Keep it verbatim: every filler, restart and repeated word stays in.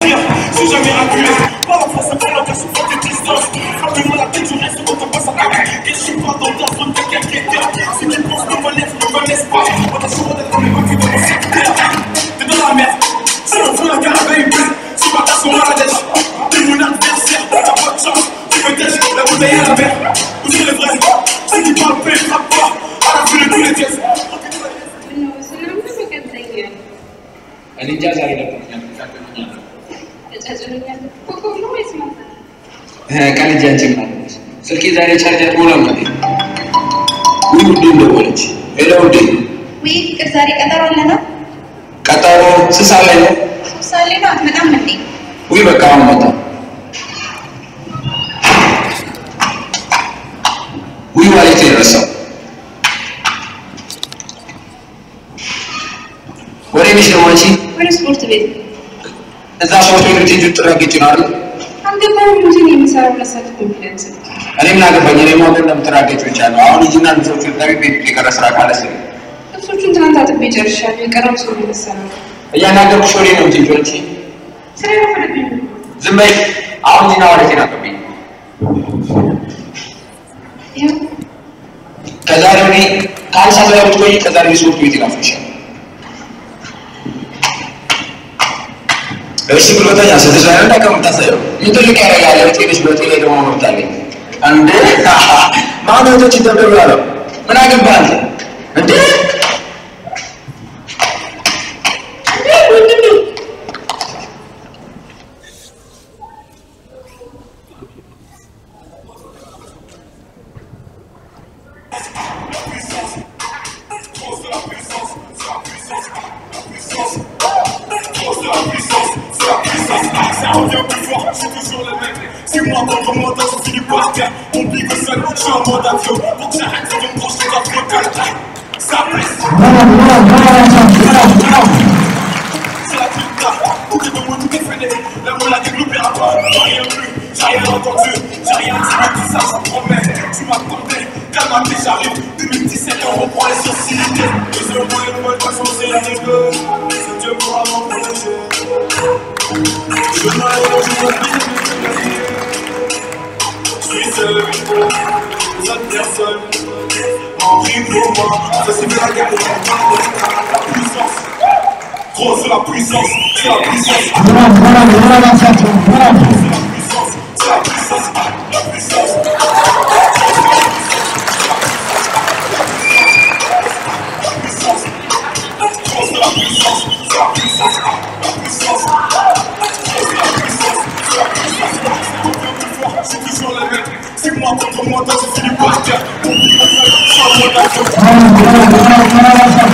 C'est jamais acculé. Pas la face à faire la casse ou pas tes distances. Frappe-moi la tête, je reste quand on passe à table. Et je suis pas dans ta zone de quelqu'un. Ceux qui pensent ne connaissent, ne connaissent pas. Attention, on est dans les vainqueurs de mon secteur. T'es dans la merde. Si on veut un carabin, si ma tasse, on a la dèche. T'es mon adversaire, t'as pas de chance. Tu me tèches, la bouteille à la mer. Où c'est le vrai? Ceux qui parlent peu, frappe pas. À la vue de tous les tests. Ani jaza ila punya satu punya. Jajalunya. Kok kok lu wis mata? Eh kali janji mana? Sirki zare charger bola mati. Wi dindo boleh. Hello di. Wi kersari kataro lana? Kataro sesale no. Sesale no በጣም እንዴ? Wi በቃ መጣ. Wi ማለት ይረሳው. ወሬ ነሽ ነው አንቺ? ወደ ስፖርት ቤት እዛ ስፖርት ቤት ልትሄጂ ትራገጭ ነው አይደል? አንገባም እንጂ ነው የሚሰራው ለሰዓት ኮንፊደንስ። እኔ ምን አገባኝ? እኔ ማወቅ እንደምትራገጭ ብቻ ነው። አሁን ሂጂና ልብሶቹን ታቢ ቤት የቀረ ስራ ካለ ስሪ። ልብሶቹን ትናንት አጥቤ ጨርሻለሁ። የቀረው ሰው ነው መሰለኝ። እያናገርኩሽ ወሬ ነው እንጂ አንቺ ስራ ረፈደብኝ። ዝም በይ። አሁን ሂጂና ወሬ ተናገርብኝ። ይኸው ከዛሬ እኔ ካልሳ ላይ ብትቆይ ከዛሬ ስፖርት ቤት ይናፍቅሻል። እሺ ብሎታኛ ስለዛሬ እንደከምታሰየው ይጥልቅ ያረጋለ ወጤሽ ወጤ ደግሞ ወጣለኝ እንዴ ማነቶች ይደብራሉ ምን አገባህ እንዴ Ça revient plus fort, je suis toujours le même. C'est moi contre moi, t'as tout fini par terre. On pique seul, je suis en mode avion. Pour que j'arrête, ça va me brancher dans le bloc. Ça blesse. C'est la puta, tout est dans moi, tout est freiné. La molle a développé à toi, j'ai rien vu, j'ai rien entendu, j'ai rien dit, mais tout ça, j'en promets. Tu m'attendais, calme-toi, j'arrive. deux mille dix-sept, on reprend les sociétés. Les yeux moins et moins, de toute façon, c'est la règle. C'est Dieu pour avoir protégé. Je m'arrête, je suis seul, les autres personnes en rime pour moi. Ça c'est de la guerre, la puissance. Gros, c'est la puissance, c'est la puissance. C'est la puissance, c'est la puissance, la puissance. La puissance, gros, c'est la puissance, c'est la puissance, la puissance. Je suis toujours le même. C'est moi contre moi, t'as fini par terre. On dit que ça, je suis en mode avion.